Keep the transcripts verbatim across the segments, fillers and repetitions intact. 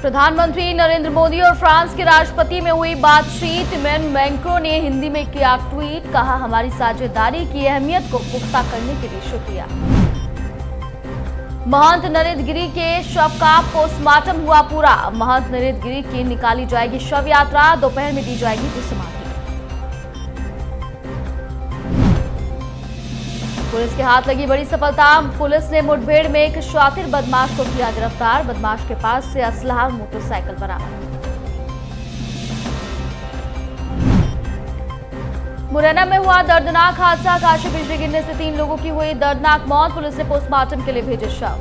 प्रधानमंत्री नरेंद्र मोदी और फ्रांस के राष्ट्रपति में हुई बातचीत में मैक्रों ने हिंदी में किया ट्वीट, कहा हमारी साझेदारी की अहमियत को पुख्ता करने के लिए शुक्रिया। महंत नरेंद्र गिरी के शव का पोस्टमार्टम हुआ पूरा। महंत नरेंद्र गिरी की निकाली जाएगी शव यात्रा, दोपहर में दी जाएगी थी समाधि। पुलिस के हाथ लगी बड़ी सफलता। पुलिस ने मुठभेड़ में एक शातिर बदमाश को किया गिरफ्तार। बदमाश के पास से असलहा और मोटरसाइकिल बरामद। मुरैना में हुआ दर्दनाक हादसा। काशी बिजली गिरने से तीन लोगों की हुई दर्दनाक मौत। पुलिस ने पोस्टमार्टम के लिए भेजे शव।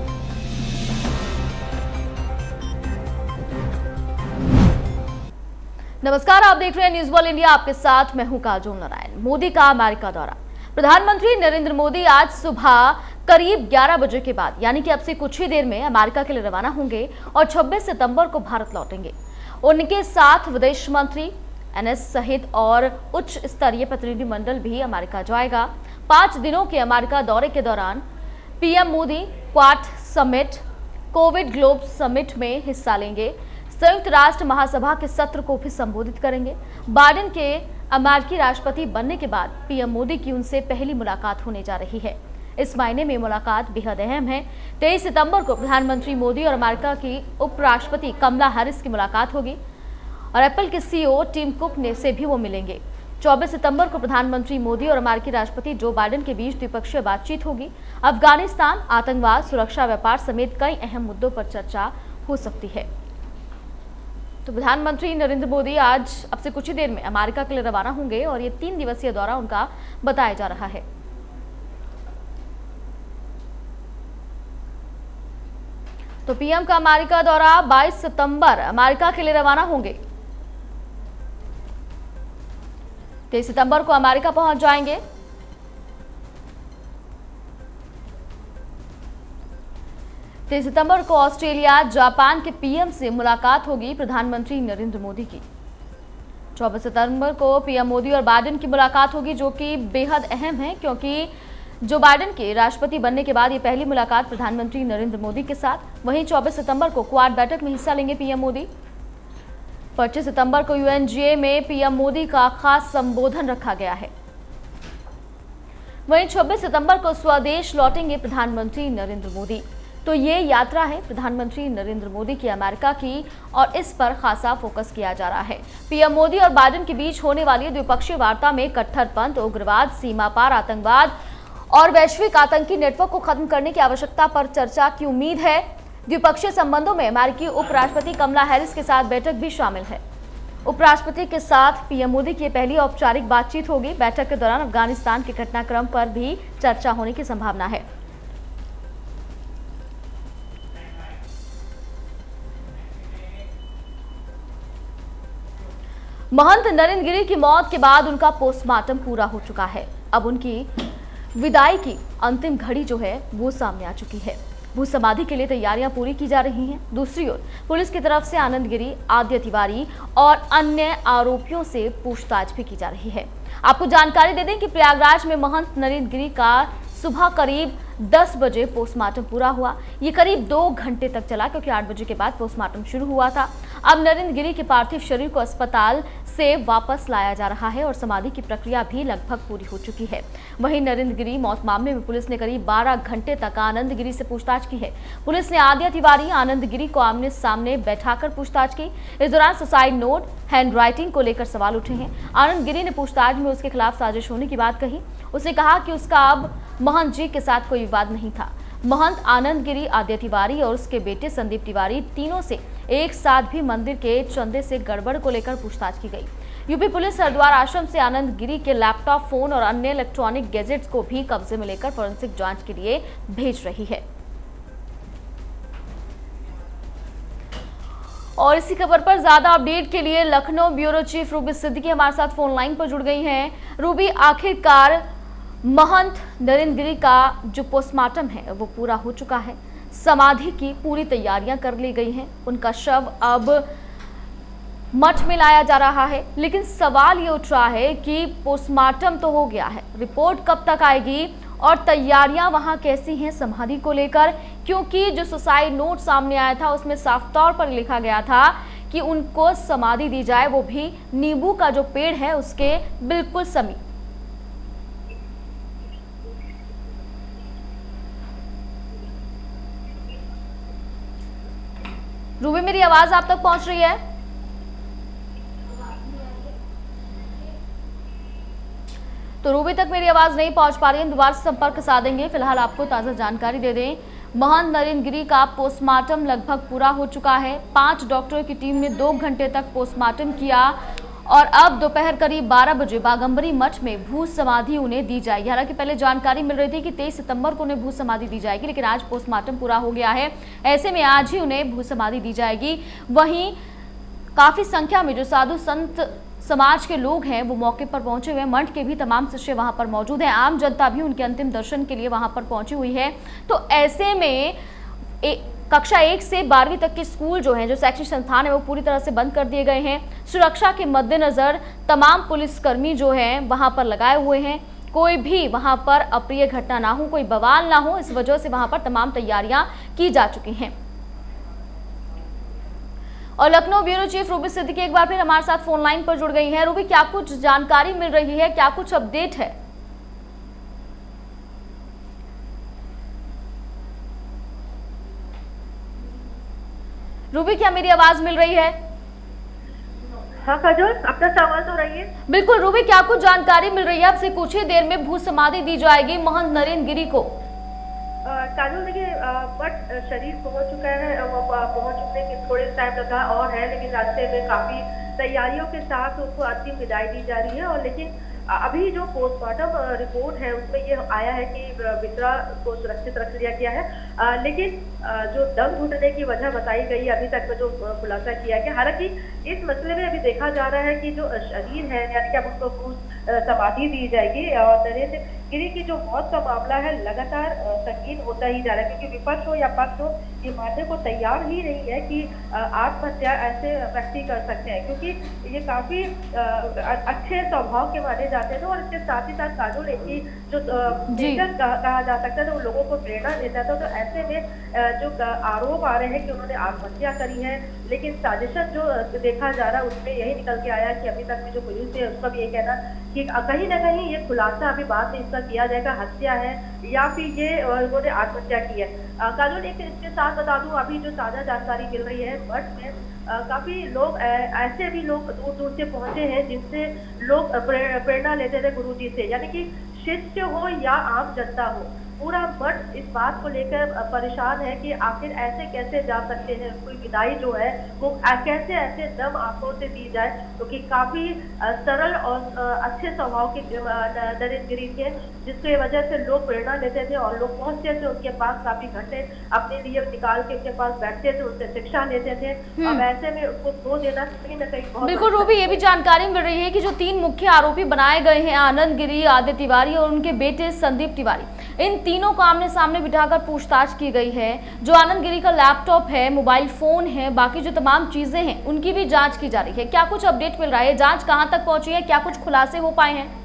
नमस्कार, आप देख रहे हैं न्यूज वर्ल्ड इंडिया, आपके साथ मैं हूं काजोल नारायण। मोदी का अमेरिका दौरा। प्रधानमंत्री नरेंद्र मोदी आज सुबह करीब ग्यारह बजे के बाद यानी कि अब से कुछ ही देर में अमेरिका के लिए रवाना होंगे और छब्बीस सितंबर को भारत लौटेंगे। उनके साथ विदेश मंत्री एनएस सहित और उच्च स्तरीय प्रतिनिधिमंडल भी अमेरिका जाएगा। पांच दिनों के अमेरिका दौरे के दौरान PM Modi Quad summit, Covid globe summit में हिस्सा लेंगे। संयुक्त राष्ट्र महासभा के सत्र को भी संबोधित करेंगे। बाइडेन के अमेरिकी राष्ट्रपति बनने के बाद पीएम मोदी की उनसे पहली मुलाकात होने जा रही है। इस महीने में मुलाकात बेहद अहम है। तेईस सितंबर को प्रधानमंत्री मोदी और अमेरिका की उपराष्ट्रपति कमला हैरिस की मुलाकात होगी और एप्पल के सीईओ टिम कुक ने से भी वो मिलेंगे। चौबीस सितंबर को प्रधानमंत्री मोदी और अमेरिकी राष्ट्रपति जो बाइडेन के बीच द्विपक्षीय बातचीत होगी। अफगानिस्तान, आतंकवाद, सुरक्षा, व्यापार समेत कई अहम मुद्दों पर चर्चा हो सकती है। तो प्रधानमंत्री नरेंद्र मोदी आज अब से कुछ ही देर में अमेरिका के लिए रवाना होंगे और ये तीन दिवसीय दौरा उनका बताया जा रहा है। तो पीएम का अमेरिका दौरा, बाईस सितंबर अमेरिका के लिए रवाना होंगे। तेईस सितंबर को अमेरिका पहुंच जाएंगे। तेईस सितंबर को ऑस्ट्रेलिया, जापान के पीएम से मुलाकात होगी प्रधानमंत्री नरेंद्र मोदी की। चौबीस सितंबर को पीएम मोदी और बाइडेन की मुलाकात होगी, जो कि बेहद अहम है क्योंकि जो बाइडेन के राष्ट्रपति बनने के बाद ये पहली मुलाकात प्रधानमंत्री नरेंद्र मोदी के साथ। वहीं चौबीस सितंबर को क्वाड बैठक में हिस्सा लेंगे पीएम मोदी। पच्चीस सितंबर को यूएनजीए में पीएम मोदी का खास संबोधन रखा गया है। वहीं छब्बीस सितंबर को स्वदेश लौटेंगे प्रधानमंत्री नरेंद्र मोदी। तो ये यात्रा है प्रधानमंत्री नरेंद्र मोदी की अमेरिका की और इस पर खासा फोकस किया जा रहा है। पीएम मोदी और बाइडेन के बीच होने वाली द्विपक्षीय वार्ता में कट्टरपंथ, उग्रवाद, सीमा पार आतंकवाद और वैश्विक आतंकी नेटवर्क को खत्म करने की आवश्यकता पर चर्चा की उम्मीद है। द्विपक्षीय संबंधों में अमेरिकी उपराष्ट्रपति कमला हैरिस के साथ बैठक भी शामिल है। उपराष्ट्रपति के साथ पीएम मोदी की पहली औपचारिक बातचीत होगी। बैठक के दौरान अफगानिस्तान के घटनाक्रम पर भी चर्चा होने की संभावना है। महंत नरेंद्र गिरी की मौत के बाद उनका पोस्टमार्टम पूरा हो चुका है। अब उनकी विदाई की अंतिम घड़ी जो है वो सामने आ चुकी है। भू समाधि के लिए तैयारियां पूरी की जा रही हैं। दूसरी ओर पुलिस की तरफ से आनंद गिरी, आद्य तिवारी और अन्य आरोपियों से पूछताछ भी की जा रही है। आपको जानकारी दे दें कि प्रयागराज में महंत नरेंद्र गिरी का सुबह करीब दस बजे पोस्टमार्टम पूरा हुआ। ये करीब दो घंटे तक चला क्योंकि आठ बजे के बाद पोस्टमार्टम शुरू हुआ था। अब नरेंद्र गिरी के पार्थिव शरीर को अस्पताल से वापस लाया जा रहा है और समाधि की प्रक्रिया भी लगभग पूरी हो चुकी है। वहीं नरेंद्र गिरी मौत मामले में पुलिस ने करीब बारह घंटे तक आनंद गिरी से पूछताछ की है। पुलिस ने आद्य तिवारी, आनंद गिरी को आमने सामने बैठाकर पूछताछ की। इस दौरान सुसाइड नोट, हैंड राइटिंग को लेकर सवाल उठे हैं। आनंद गिरी ने पूछताछ में उसके खिलाफ साजिश होने की बात कही। उसने कहा कि उसका अब महंत जी के साथ कोई विवाद नहीं था। महंत आनंद गिरी, आद्य तिवारी और उसके बेटे संदीप तिवारी तीनों से एक साथ भी मंदिर के चंदे से गड़बड़ को लेकर पूछताछ की गई। यूपी पुलिस हरिद्वार आश्रम से आनंद गिरी के लैपटॉप, फोन और अन्य इलेक्ट्रॉनिक गैजेट्स को भी कब्जे में लेकर फोरेंसिक जांच के लिए भेज रही है। और इसी खबर पर ज्यादा अपडेट के लिए लखनऊ ब्यूरो चीफ रूबी सिद्दीकी हमारे साथ फोन लाइन पर जुड़ गई हैं। रूबी, आखिरकार महंत नरेंद्र गिरी का जो पोस्टमार्टम है वो पूरा हो चुका है। समाधि की पूरी तैयारियां कर ली गई हैं। उनका शव अब मठ में लाया जा रहा है, लेकिन सवाल ये उठ रहा है कि पोस्टमार्टम तो हो गया है, रिपोर्ट कब तक आएगी और तैयारियां वहां कैसी हैं समाधि को लेकर, क्योंकि जो सुसाइड नोट सामने आया था उसमें साफ तौर पर लिखा गया था कि उनको समाधि दी जाए, वो भी नींबू का जो पेड़ है उसके बिल्कुल समीप। रूबी, मेरी आवाज आप तक पहुंच रही है? तो रूबी तक मेरी आवाज नहीं पहुंच पा रही है, दोबारा संपर्क साधेंगे। फिलहाल आपको ताजा जानकारी दे दें, महंत नरेंद्र गिरी का पोस्टमार्टम लगभग पूरा हो चुका है। पांच डॉक्टरों की टीम ने दो घंटे तक पोस्टमार्टम किया और अब दोपहर करीब बारह बजे बागंबरी मठ में भू समाधि उन्हें दी जाएगी। हालांकि पहले जानकारी मिल रही थी कि तेईस सितंबर को उन्हें भू समाधि दी जाएगी, लेकिन आज पोस्टमार्टम पूरा हो गया है, ऐसे में आज ही उन्हें भू समाधि दी जाएगी। वहीं काफी संख्या में जो साधु संत समाज के लोग हैं वो मौके पर पहुंचे हुए हैं। मठ के भी तमाम शिष्य वहां पर मौजूद हैं, आम जनता भी उनके अंतिम दर्शन के लिए वहां पर पहुंची हुई है। तो ऐसे में ए, कक्षा एक से बारहवीं तक के स्कूल जो हैं, जो शैक्षिक संस्थान है, वो पूरी तरह से बंद कर दिए गए हैं। सुरक्षा के मद्देनजर तमाम पुलिसकर्मी जो हैं वहां पर लगाए हुए हैं, कोई भी वहां पर अप्रिय घटना ना हो, कोई बवाल ना हो, इस वजह से वहां पर तमाम तैयारियां की जा चुकी हैं। और लखनऊ ब्यूरो चीफ रूबी सिद्दीकी एक बार फिर हमारे साथ फोन लाइन पर जुड़ गई हैं। रूबी, क्या कुछ जानकारी मिल रही है, क्या कुछ अपडेट है? रूबी, क्या मेरी आवाज मिल रही है? हाँ काजोल, आपका सवाल तो रही है। बिल्कुल रूबी, क्या कुछ जानकारी मिल रही है? आपसे कुछ ही देर में भू समाधि दी जाएगी महंत नरेंद्र गिरी को। काजोल देखिए, बट शरीर पहुंच चुका है, वो पहुंच चुकने के थोड़े टाइम लगा और है, लेकिन रास्ते में काफी तैयारियों के साथ उसको अंतिम विदाई दी जा रही है। और लेकिन अभी जो पोस्टमार्टम रिपोर्ट है उसमें ये आया है कि वितरा को सुरक्षित रख लिया गया है, आ, लेकिन आ, जो दम घुटने की वजह बताई गई अभी तक में जो खुलासा किया गया। हालांकि इस मसले में अभी देखा जा रहा है कि जो शरीर है, यानी कि अब उसको समाधि दी जाएगी। और नरेंद्र गिरी की जो मौत का मामला है लगातार संगीन होता ही जा रहा है, क्योंकि विपक्ष हो या पक्ष हो ये मानने को तैयार ही नहीं है कि आत्महत्या ऐसे व्यक्ति कर सकते हैं, क्योंकि ये काफी अच्छे स्वभाव के माने जाते थे। और इसके साथ ही साथ काजोल की जो नेचर कहा जा सकता है, तो लोगों को प्रेरणा देता था। तो ऐसे में जो आरोप आ रहे हैं कि उन्होंने आत्महत्या करी है, लेकिन साजिशन जो देखा जा रहा है उसमें यही निकल के आया कि अभी तक में जो पुलिस है उसका भी ये कहना कि कहीं ना कहीं ये खुलासा अभी बाद में इसका किया जाएगा, हत्या है या फिर ये उन्होंने आत्महत्या की है। काजोल, एक इसके साथ बता दूं, अभी जो ताजा जानकारी मिल रही है, मठ में आ, काफी लोग ऐसे भी लोग दूर दूर से पहुंचे हैं जिनसे लोग प्रेरणा लेते थे गुरुजी से, यानी कि शिष्य हो या आम जनता हो, पूरा मठ इस बात को लेकर परेशान है कि आखिर ऐसे कैसे जा सकते हैं, कोई विदाई जो है वो कैसे ऐसे दम आंखों से दी जाए, क्योंकि तो काफी सरल और अच्छे स्वभाव के नरेंद्र गिरी थे, जिसकी वजह से लोग प्रेरणा लेते थे और लोग पहुंचते थे उनके पास, काफी घंटे अपने लिए निकाल के उनके पास बैठते थे, उनसे शिक्षा लेते थे। अब ऐसे में उसको खो देना कहीं ना कहीं। बिल्कुल रूबी, ये भी जानकारी मिल रही है कि जो तीन मुख्य आरोपी बनाए गए हैं, आनंद गिरी, आदित्य तिवारी और उनके बेटे संदीप तिवारी, इन तीनों को आमने सामने बिठाकर पूछताछ की गई है। जो आनंद गिरी का लैपटॉप है, मोबाइल फोन है, बाकी जो तमाम चीजें हैं उनकी भी जांच की जा रही है। क्या कुछ अपडेट मिल रहा है? जांच कहां तक पहुंची है? क्या कुछ खुलासे हो पाए हैं?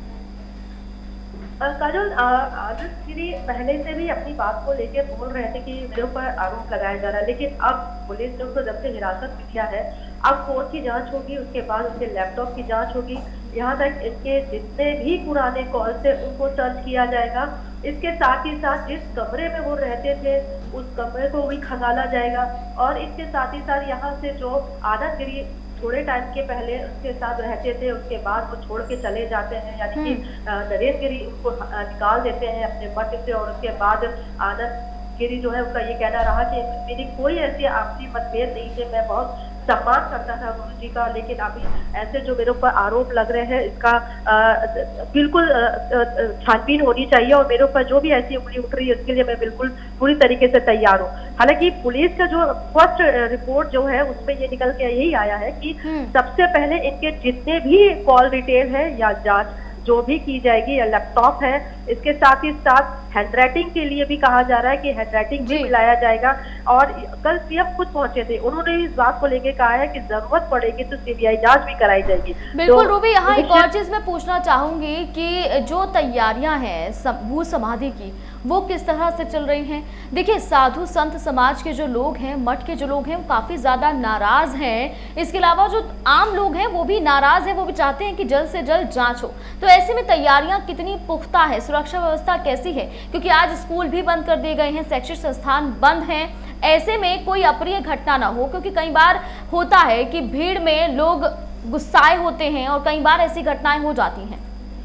काजोल, आनंद गिरी पहले से भी अपनी बात को लेकर बोल रहे थे कि मेरे ऊपर आरोप लगाया जा रहा है, लेकिन अब पुलिस ने उसको जब से हिरासत में लिया है, अब फोन की जांच होगी, उसके बाद उसके लैपटॉप की जांच होगी, यहाँ तक इसके जितने भी पुराने कॉल थे उनको सर्च किया जाएगा। इसके साथ ही साथ जिस कमरे में वो रहते थे उस कमरे को भी खंगाला जाएगा। और इसके साथ ही साथ यहाँ से जो आनंद गिरी थोड़े टाइम के पहले उसके साथ रहते थे, उसके बाद वो छोड़ के चले जाते हैं, यानी कि नरेंद्र गिरी उनको निकाल देते हैं अपने मठ से। और उसके बाद आनंद गिरी जो है उसका ये कहना रहा कि मेरी कोई ऐसी आपसी मतभेद नहीं थे, मैं बहुत सम्मान करता था गुरु जी का, लेकिन अभी ऐसे जो मेरे ऊपर आरोप लग रहे हैं इसका आ, बिल्कुल छानबीन होनी चाहिए और मेरे ऊपर जो भी ऐसी उंगली उठ रही है उसके लिए मैं बिल्कुल पूरी तरीके से तैयार हूँ। हालांकि पुलिस का जो फर्स्ट रिपोर्ट जो है उसमें ये निकल के यही आया है कि सबसे पहले इनके जितने भी कॉल डिटेल है या जांच जो भी की जाएगी या लैपटॉप है, इसके साथ ही साथ हैंडराइटिंग के लिए भी कहा जा रहा है कि हैंडराइटिंग भी मिलाया जाएगा। और कल सीएम खुद पहुंचे थे, उन्होंने इस बात को लेकर कहा है कि जरूरत पड़ेगी तो सीबीआई जांच भी कराई जाएगी। बिल्कुल तो, रूबी, यहाँ एक और चीज मैं पूछना चाहूंगी कि जो तैयारियां हैं भू समाधि की, वो किस तरह से चल रही हैं? देखिए, साधु संत समाज के जो लोग हैं, मठ के जो लोग हैं, वो काफी ज्यादा नाराज हैं। इसके अलावा जो आम लोग हैं वो भी नाराज हैं, वो भी चाहते हैं कि जल्द से जल्द जांच हो। तो ऐसे में तैयारियां कितनी पुख्ता है, सुरक्षा व्यवस्था कैसी है? क्योंकि आज स्कूल भी बंद कर दिए गए हैं, शैक्षिक संस्थान बंद हैं। ऐसे में कोई अप्रिय घटना ना हो, क्योंकि कई बार होता है कि भीड़ में लोग गुस्साए होते हैं और कई बार ऐसी घटनाएं हो जाती हैं।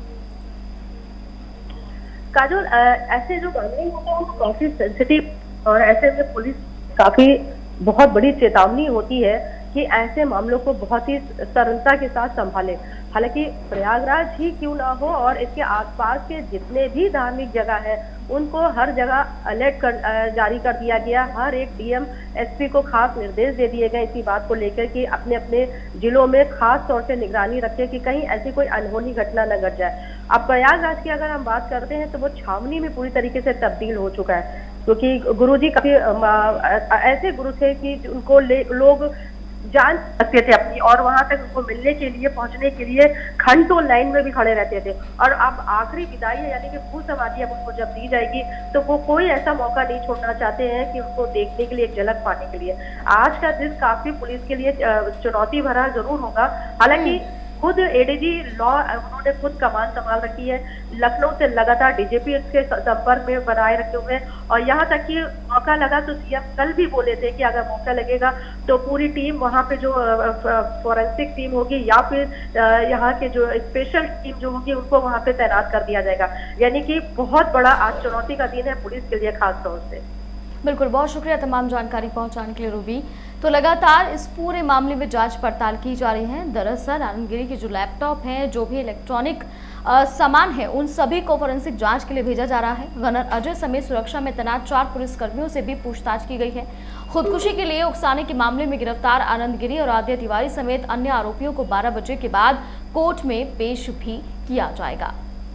काजोल, ऐसे जो मामले होते हैं वो काफी सेंसिटिव, और ऐसे में पुलिस काफी बहुत बड़ी चेतावनी होती है कि ऐसे मामलों को बहुत ही सरलता के साथ संभालें। हालांकि प्रयागराज ही क्यों ना हो और इसके आसपास के जितने भी धार्मिक जगह है उनको हर जगह अलर्ट कर जारी कर दिया गया। हर एक डीएम एसपी को खास निर्देश दे दिए गए इसी बात को लेकर कि अपने अपने जिलों में खास तौर से निगरानी रखें कि कहीं ऐसी कोई अनहोनी घटना न घट जाए। अब प्रयागराज की अगर हम बात करते हैं तो वो छावनी में पूरी तरीके से तब्दील हो चुका है, क्योंकि गुरुजी काफी ऐसे गुरु थे कि उनको लोग जान सकते थे अपनी, और वहां तक उनको मिलने के लिए पहुंचने के लिए घंटों लाइन में भी खड़े रहते थे। और अब आखिरी विदाई है, यानी कि भू समाधि अब उनको जब दी जाएगी तो वो कोई ऐसा मौका नहीं छोड़ना चाहते हैं कि उनको देखने के लिए, एक झलक पाने के लिए। आज का दिन काफी पुलिस के लिए चुनौती भरा जरूर होगा। हालांकि खुद एडीजी लॉ उन्होंने खुद कमान संभाल रखी है, लखनऊ से लगातार डीजीपी इसके संपर्क में बनाए रखे हुए हैं, और यहाँ तक कि मौका लगा तो सीएम कल भी बोले थे कि अगर मौका लगेगा तो पूरी टीम वहाँ पे जो फॉरेंसिक टीम होगी या फिर यहाँ के जो स्पेशल टीम जो होगी उनको वहाँ पे तैनात कर दिया जाएगा। यानी कि बहुत बड़ा आज चुनौती का दिन है पुलिस के लिए खास तौर से। बिल्कुल, बहुत शुक्रिया तमाम जानकारी पहुंचाने के लिए रूबी। तो लगातार इस पूरे मामले में जांच पड़ताल की जा रही है। दरअसल आनंदगिरी के जो लैपटॉप हैं, जो भी इलेक्ट्रॉनिक सामान है, उन सभी को फोरेंसिक जांच के लिए भेजा जा रहा है। गवर्नर अजय समेत सुरक्षा में तैनात चार पुलिसकर्मियों से भी पूछताछ की गई है। खुदकुशी के लिए उकसाने के मामले में गिरफ्तार आनंदगिरी और आदित्य तिवारी समेत अन्य आरोपियों को बारह बजे के बाद कोर्ट में पेश भी किया जाएगा।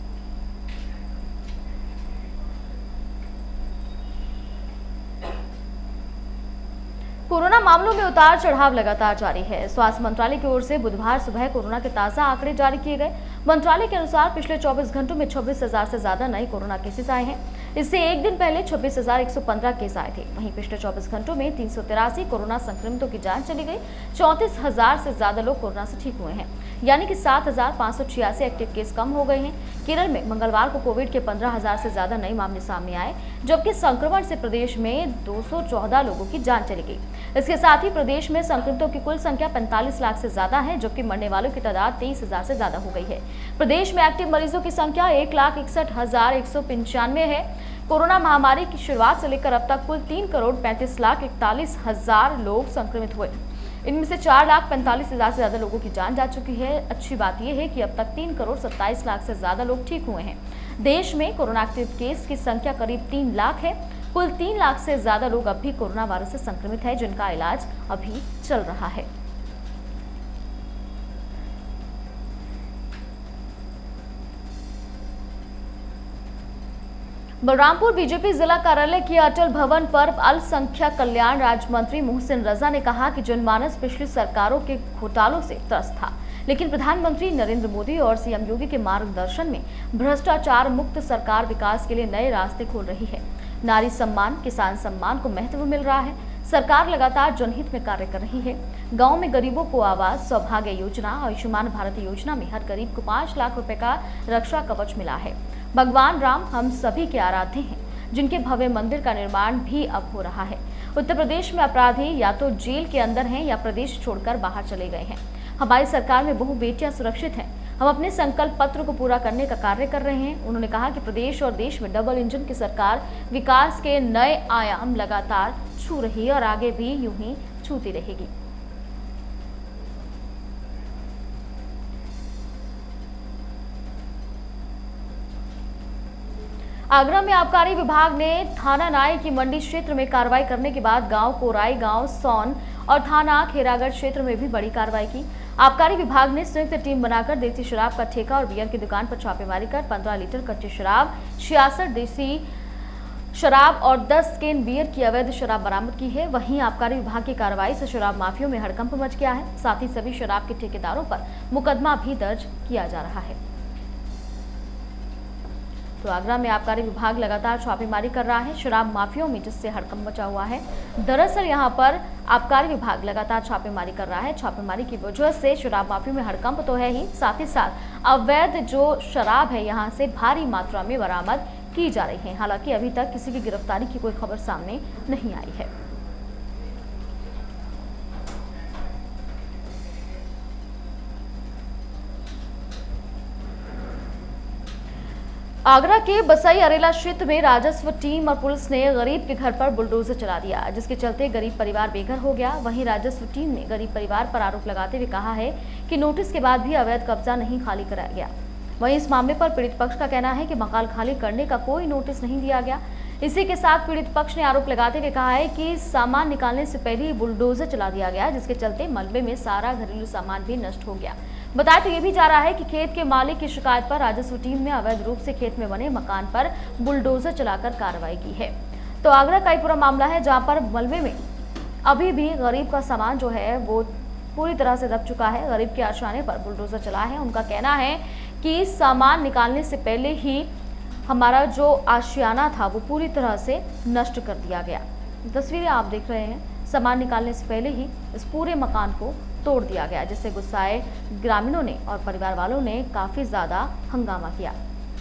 कोरोना मामलों में उतार चढ़ाव लगातार जारी है। स्वास्थ्य मंत्रालय की ओर से बुधवार सुबह कोरोना के ताजा आंकड़े जारी किए गए। मंत्रालय के अनुसार पिछले चौबीस घंटों में छब्बीस हजार से ज्यादा नए कोरोना केसेस आए हैं। इससे एक दिन पहले छब्बीस हजार एक सौ पंद्रह केस आए थे। वहीं पिछले चौबीस घंटों में तीन सौ तिरासी कोरोना संक्रमितों की जांच चली गई। चौंतीस हजार से ज्यादा लोग कोरोना से ठीक हुए हैं, यानी कि सात हजार पाँच सौ छियासी एक्टिव केस कम हो गए हैं। केरल में मंगलवार को कोविड के पंद्रह हजार से ज्यादा नए मामले सामने आए, जबकि संक्रमण से प्रदेश में दो सौ चौदह लोगों की जान चली गई। इसके साथ ही प्रदेश में संक्रमितों की कुल संख्या पैंतालीस लाख से ज्यादा है, जबकि मरने वालों की तादाद तेईस हजार से ज्यादा हो गई है। प्रदेश में एक्टिव मरीजों की संख्या एक लाख इकसठ हजार एक सौ पंचानवे है। कोरोना महामारी की शुरुआत से लेकर अब तक कुल तीन करोड़ पैंतीस लाख इकतालीस हजार लोग संक्रमित हुए। इनमें से चार लाख पैंतालीस हजार से ज्यादा लोगों की जान जा चुकी है। अच्छी बात यह है कि अब तक तीन करोड़ सत्ताईस लाख से ज्यादा लोग ठीक हुए हैं। देश में कोरोना एक्टिव केस की संख्या करीब तीन लाख है। कुल तीन लाख से ज्यादा लोग अब भी कोरोना वायरस से संक्रमित है, जिनका इलाज अभी चल रहा है। बलरामपुर बीजेपी जिला कार्यालय के अटल भवन पर अल्पसंख्यक कल्याण राज्य मंत्री मोहसिन रजा ने कहा कि जनमानस पिछली सरकारों के घोटालों से त्रस्त था, लेकिन प्रधानमंत्री नरेंद्र मोदी और सीएम योगी के मार्गदर्शन में भ्रष्टाचार मुक्त सरकार विकास के लिए नए रास्ते खोल रही है। नारी सम्मान, किसान सम्मान को महत्व मिल रहा है। सरकार लगातार जनहित में कार्य कर रही है। गांव में गरीबों को आवास, सौभाग्य योजना, आयुष्मान भारत योजना में हर गरीब को पाँच लाख रुपए का रक्षा कवच मिला है। भगवान राम हम सभी के आराध्य हैं, जिनके भव्य मंदिर का निर्माण भी अब हो रहा है। उत्तर प्रदेश में अपराधी या तो जेल के अंदर हैं या प्रदेश छोड़कर बाहर चले गए हैं। हमारी सरकार में बहु बेटियां सुरक्षित हैं। हम अपने संकल्प पत्र को पूरा करने का कार्य कर रहे हैं। उन्होंने कहा कि प्रदेश और देश में डबल इंजन की सरकार विकास के नए आयाम लगातार छू रही है और आगे भी यूं ही छूती रहेगी। आगरा में आबकारी विभाग ने थाना नाई की मंडी क्षेत्र में कार्रवाई करने के बाद गांव कोराई, गांव सौन और थाना खेरागढ़ क्षेत्र में भी बड़ी कार्रवाई की। आबकारी विभाग ने संयुक्त टीम बनाकर देसी शराब का ठेका और बियर की दुकान पर छापेमारी कर पंद्रह लीटर कच्ची शराब, छियासठ देसी शराब और दस कैन बियर की अवैध शराब बरामद की है। वहीं आबकारी विभाग की कार्रवाई से शराब माफियों में हड़कंप मच गया है। साथ ही सभी शराब के ठेकेदारों पर मुकदमा भी दर्ज किया जा रहा है। तो आगरा में आबकारी विभाग लगातार छापेमारी कर रहा है शराब माफियों में, जिससे हड़कंप मचा हुआ है। दरअसल यहां पर आबकारी विभाग लगातार छापेमारी कर रहा है। छापेमारी की वजह से शराब माफियों में हड़कंप तो है ही, साथ ही साथ अवैध जो शराब है यहां से भारी मात्रा में बरामद की जा रही है। हालांकि अभी तक किसी की गिरफ्तारी की कोई खबर सामने नहीं आई है। आगरा के बसई अरेला क्षेत्र में राजस्व टीम और पुलिस ने गरीब के घर पर बुलडोजर चला दिया, जिसके चलते गरीब परिवार बेघर हो गया। वहीं राजस्व टीम ने गरीब परिवार पर आरोप लगाते हुए कहा है कि नोटिस के बाद भी अवैध कब्जा नहीं खाली कराया गया। वहीं इस मामले पर पीड़ित पक्ष का कहना है कि मकान खाली करने का कोई नोटिस नहीं दिया गया। इसी के साथ पीड़ित पक्ष ने आरोप लगाते हुए कहा है कि सामान निकालने से पहले ही बुलडोजर चला दिया गया, जिसके चलते मलबे में सारा घरेलू सामान भी नष्ट हो गया। बताया तो ये भी जा रहा है कि खेत के मालिक की शिकायत पर राजस्व टीम ने अवैध रूप से खेत में बने मकान पर बुलडोजर चलाकर कार्रवाई की है। तो आगरा का ही पूरा मामला है, जहां पर मलबे में अभी भी गरीब का सामान जो है वो पूरी तरह से दब चुका है। गरीब के आशाने पर बुलडोजर चला है। उनका कहना है कि सामान निकालने से पहले ही हमारा जो आशियाना था वो पूरी तरह से नष्ट कर दिया गया। तस्वीरें आप देख रहे हैं, सामान निकालने से पहले ही इस पूरे मकान को तोड़ दिया गया, जिससे गुस्साए ग्रामीणों ने और परिवार वालों ने काफी ज्यादा हंगामा किया।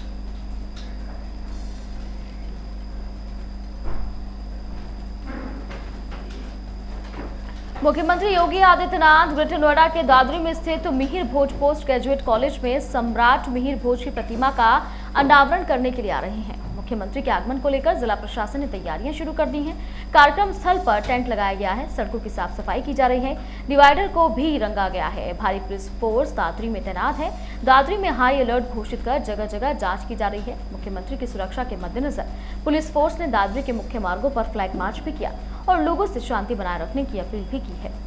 मुख्यमंत्री योगी आदित्यनाथ ग्रेटर नोएडा के दादरी में स्थित Mihir Bhoj post graduate college में सम्राट मिहिर भोज की प्रतिमा का अनावरण करने के लिए आ रहे हैं। मुख्यमंत्री के आगमन को लेकर जिला प्रशासन ने तैयारियां शुरू कर दी हैं। कार्यक्रम स्थल पर टेंट लगाया गया है, सड़कों की साफ सफाई की जा रही है, डिवाइडर को भी रंगा गया है। भारी पुलिस फोर्स दादरी में तैनात है। दादरी में हाई अलर्ट घोषित कर जगह जगह जांच की जा रही है। मुख्यमंत्री की सुरक्षा के मद्देनजर पुलिस फोर्स ने दादरी के मुख्य मार्गों पर फ्लैग मार्च भी किया और लोगों से शांति बनाए रखने की अपील भी की है।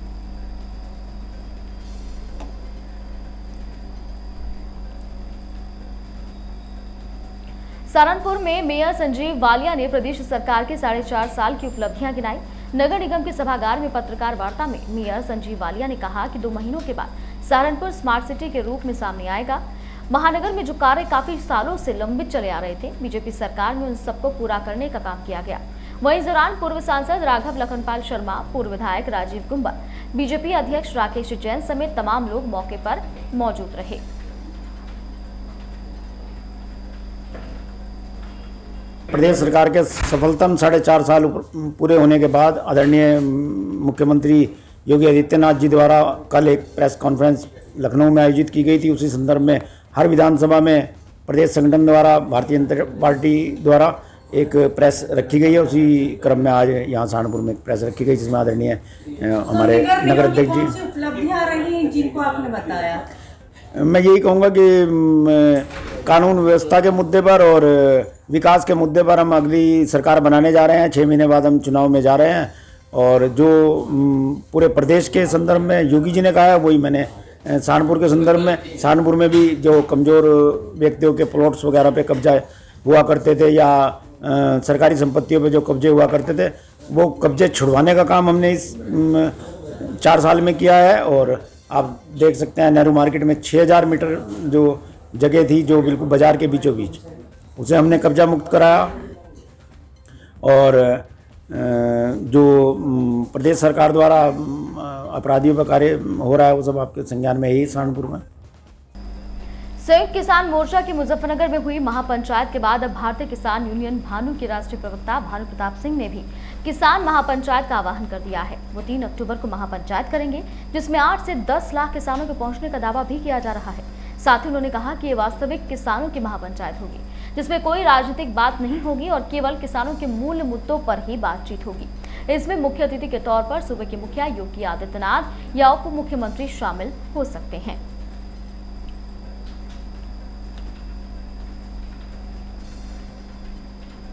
सहारनपुर में मेयर संजीव वालिया ने प्रदेश सरकार के साढ़े चार साल की उपलब्धियां गिनाई। नगर निगम के सभागार में पत्रकार वार्ता में मेयर संजीव वालिया ने कहा कि दो महीनों के बाद सहारनपुर स्मार्ट सिटी के रूप में सामने आएगा। महानगर में जो कार्य काफी सालों से लंबित चले आ रहे थे, बीजेपी सरकार में उन सबको पूरा करने का काम किया गया। वहीं इस दौरान पूर्व सांसद राघव लखनपाल शर्मा, पूर्व विधायक राजीव कुंबर, बीजेपी अध्यक्ष राकेश जैन समेत तमाम लोग मौके पर मौजूद रहे। प्रदेश सरकार के सफलतम साढ़े चार साल पूरे होने के बाद आदरणीय मुख्यमंत्री योगी आदित्यनाथ जी द्वारा कल एक प्रेस कॉन्फ्रेंस लखनऊ में आयोजित की गई थी। उसी संदर्भ में हर विधानसभा में प्रदेश संगठन द्वारा, भारतीय जनता पार्टी द्वारा एक प्रेस रखी गई है। उसी क्रम में आज यहाँ सहारनपुर में एक प्रेस रखी गई, जिसमें आदरणीय हमारे नगर अध्यक्ष जी उपलब्धियां रही जिनको आपने बताया। मैं यही कहूँगा कि कानून व्यवस्था के मुद्दे पर और विकास के मुद्दे पर हम अगली सरकार बनाने जा रहे हैं। छः महीने बाद हम चुनाव में जा रहे हैं और जो पूरे प्रदेश के संदर्भ में योगी जी ने कहा है वही मैंने सहारनपुर के संदर्भ में, सहारनपुर में भी जो कमज़ोर व्यक्तियों के प्लॉट्स वगैरह पे कब्जा हुआ करते थे या आ, सरकारी संपत्तियों पे जो कब्जे हुआ करते थे, वो कब्जे छुड़वाने का काम हमने इस चार साल में किया है। और आप देख सकते हैं नेहरू मार्केट में छः हज़ार मीटर जो जगह थी जो बिल्कुल बाज़ार के बीचों बीच, उसे हमने कब्जा मुक्त कराया। और जो प्रदेश सरकार द्वारा अपराधियों पर कार्य हो रहा है वो सब आपके संज्ञान में ही सहारनपुर में। संयुक्त किसान मोर्चा की मुजफ्फरनगर में हुई महापंचायत के बाद अब भारतीय किसान यूनियन भानु के राष्ट्रीय प्रवक्ता भानु प्रताप सिंह ने भी किसान महापंचायत का आह्वान कर दिया है। वो तीन अक्टूबर को महापंचायत करेंगे, जिसमें आठ से दस लाख किसानों के पहुंचने का दावा भी किया जा रहा है। साथ ही उन्होंने कहा कि ये वास्तविक किसानों की महापंचायत होगी, जिसमें कोई राजनीतिक बात नहीं होगी और केवल किसानों के मूल मुद्दों पर ही बातचीत होगी। इसमें मुख्य अतिथि के तौर पर सूबे के मुखिया योगी आदित्यनाथ या उप मुख्यमंत्री शामिल हो सकते हैं।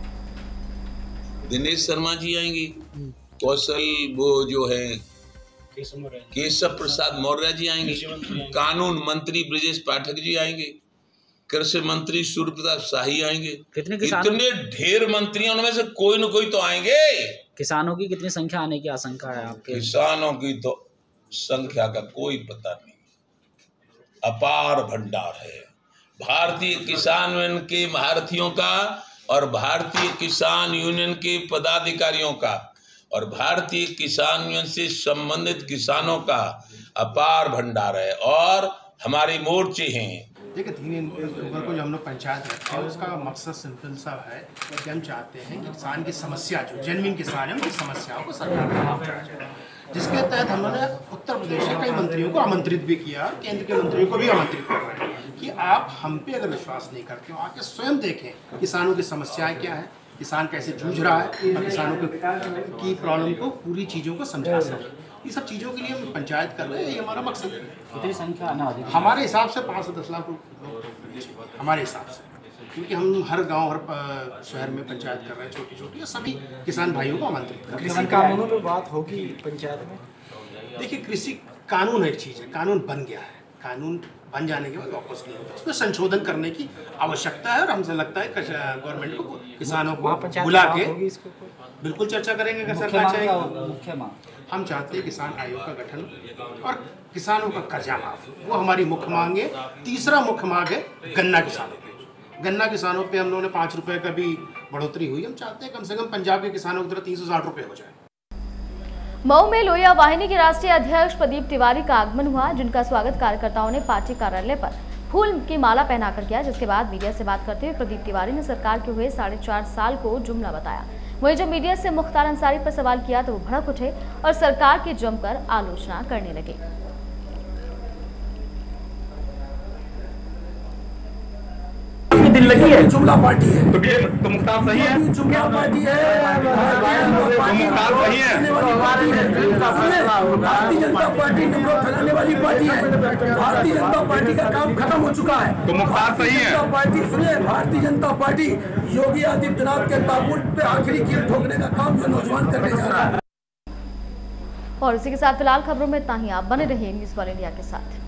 दिनेश शर्मा जी आएंगी, कौशल वो जो है केशव प्रसाद मौर्य जी आएंगे, कानून मंत्री ब्रजेश पाठक जी आएंगे, कृषि मंत्री सूर्य प्रताप शाही आएंगे। कितने किसानों इतने ढेर मंत्री, उनमें से कोई न कोई तो आएंगे। किसानों की कितनी संख्या आने की आशंका है आपके? किसानों की तो संख्या का कोई पता नहीं, अपार भंडार है। भारतीय किसान यूनियन के महारथियों का और भारतीय किसान यूनियन के पदाधिकारियों का और भारतीय किसान यूनियन से संबंधित किसानों का अपार भंडार है और हमारे मोर्चे हैं। देखिए, तीन अक्टूबर को जो हम लोग पंचायत रखते हैं उसका मकसद सिंपल सा है कि हम चाहते हैं कि किसान की समस्या, जो जेन्युइन किसान है उनकी समस्याओं को सरकार तक पहुँचाया जाए, जिसके तहत हमने उत्तर प्रदेश के कई मंत्रियों को आमंत्रित भी किया, केंद्र के मंत्रियों को भी आमंत्रित कर रहे हैं कि आप हम पे अगर विश्वास नहीं करते हो, आके स्वयं देखें किसानों की समस्याएँ क्या है, किसान कैसे जूझ रहा है और किसानों की प्रॉब्लम को, पूरी चीज़ों को समझा सकें। ये सब चीज़ों के लिए हम पंचायत कर रहे हैं, ये हमारा मकसद है। कितनी संख्या आना अधिक? हमारे हिसाब से पाँच से दस लाख लोग हमारे हिसाब से, क्योंकि हम हर गांव हर शहर में पंचायत कर रहे हैं, छोटी छोटी, सभी किसान भाइयों को आमंत्रित कर रहे हैं। कानूनों पे बात होगी पंचायत में। देखिए, कृषि कानून एक चीज़ है, कानून बन गया है, कानून बन जाने के बाद वापस नहीं होता, उसमें संशोधन करने की आवश्यकता है और हमसे लगता है गवर्नमेंट को, किसानों को बुला के बिल्कुल चर्चा करेंगे अगर सरकार चाहेगी। मुख्य मांग हम चाहते हैं किसान आयोग का गठन और किसानों का कर्जा माफ, वो हमारी मुख्य मांग है। तीसरा मुख्य मांग है गन्ना किसानों पे। गन्ना किसानों पे हम लोगों ने पाँच रुपये का भी बढ़ोतरी हुई, हम चाहते हैं कम से कम पंजाब के किसानों की तरह तीन सौ साठ रुपये हो जाए। मऊ में लोहिया वाहिनी के राष्ट्रीय अध्यक्ष प्रदीप तिवारी का आगमन हुआ, जिनका स्वागत कार्यकर्ताओं ने पार्टी कार्यालय पर फूल की माला पहनाकर किया, जिसके बाद मीडिया से बात करते हुए प्रदीप तिवारी ने सरकार के हुए साढ़े चार साल को जुमला बताया। वहीं जब मीडिया से मुख्तार अंसारी पर सवाल किया तो वो भड़क उठे और सरकार की जमकर आलोचना करने लगे। दिन लगी है, जुमला पार्टी है तो ये तो मुख्तार सही है, जुमला पार्टी है, तो मुख्तार सही है। भारतीय जनता पार्टी निमरोध फैलाने वाली पार्टी है। भारतीय जनता पार्टी का काम खत्म हो चुका है, तो मुख्तार सही है। पार्टी सुनिए, भारतीय जनता पार्टी योगी आदित्यनाथ के ताबूत पे आखिरी कील ठोकने का काम जो नौजवान करने जा रहा है। और इसी के साथ फिलहाल खबरों में इतना ही। आप बने रहिए न्यूज़ वन इंडिया के साथ।